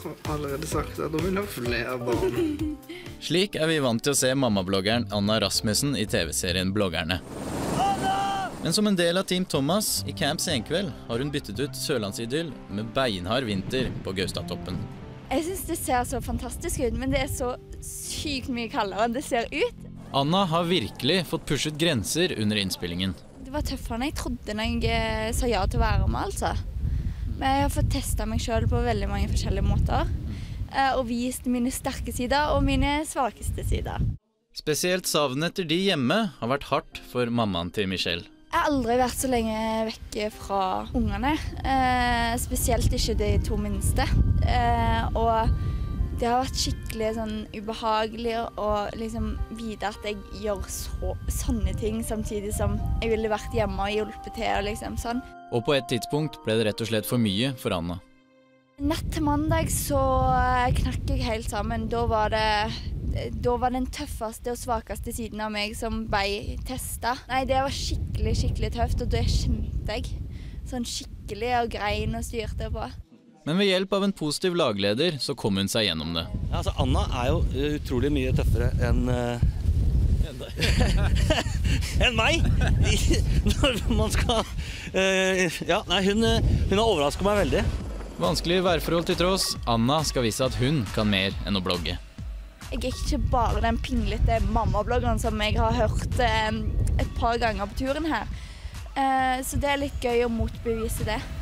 allerede sagt at hun vil ha flere barn. Slik vi vant til å se mammabloggeren Anna Rasmussen i TV-serien Bloggerne. Men som en del av Team Thomas i Camp Senkveld har hun byttet ut Sørlandsidyll med beinhard vinter på Gaustatoppen. Jeg synes det ser så fantastisk ut, men det så sykt mye kaldere enn det ser ut. Anna har virkelig fått pushet grenser under innspillingen. Det var tøffere enn jeg trodde når jeg sa ja til å være med, altså. Men jeg har fått testet meg selv på veldig mange forskjellige måter, og vist mine sterke sider og mine svakeste sider. Spesielt savnet etter de hjemme har vært hardt for mammaen til Michelle. Jeg har aldri vært så lenge vekke fra ungene, spesielt ikke de 2 minste. Og det har vært skikkelig sånn ubehagelig å liksom vite at jeg gjør sånne ting samtidig som jeg ville vært hjemme og hjulpet til og liksom sånn. Og på et tidspunkt ble det rett og slett for mye for Anna. Natt til mandag så knakk jeg helt sammen. Da var den tøffeste og svakeste siden av meg som ble testet. Nei, det var skikkelig tøft, og det kjente jeg. Sånn skikkelig og grein og styrte på. Men ved hjelp av en positiv lagleder så kom hun seg gjennom det. Ja, altså Anna jo utrolig mye tøffere enn enn meg. Når man skal hun har overrasket meg veldig. Vanskelig værforhold til tross, Anna skal vise at hun kan mer enn å blogge. Jeg ikke bare den pinglete mammabloggeren som jeg har hørt et par ganger på turen her. Så det litt gøy å motbevise det.